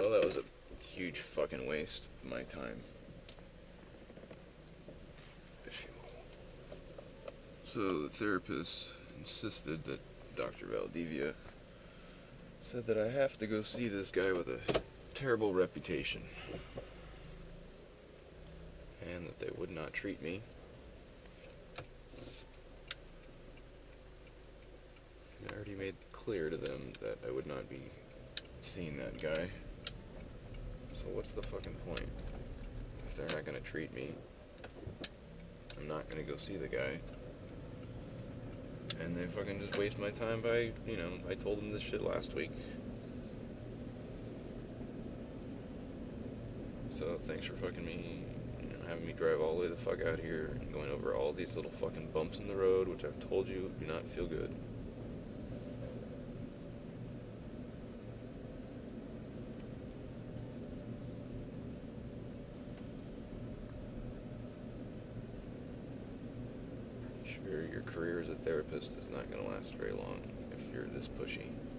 Well, that was a huge fucking waste of my time. So the therapist insisted that Dr. Valdivia said that I have to go see this guy with a terrible reputation. And that they would not treat me. I already made clear to them that I would not be seeing that guy. So what's the fucking point? If they're not gonna treat me, I'm not gonna go see the guy. And they fucking just waste my time by, you know, I told them this shit last week. So thanks for fucking me, you know, having me drive all the way the fuck out here, and going over all these little fucking bumps in the road, which I've told you do not feel good. Sure, your career as a therapist is not going to last very long if you're this pushy.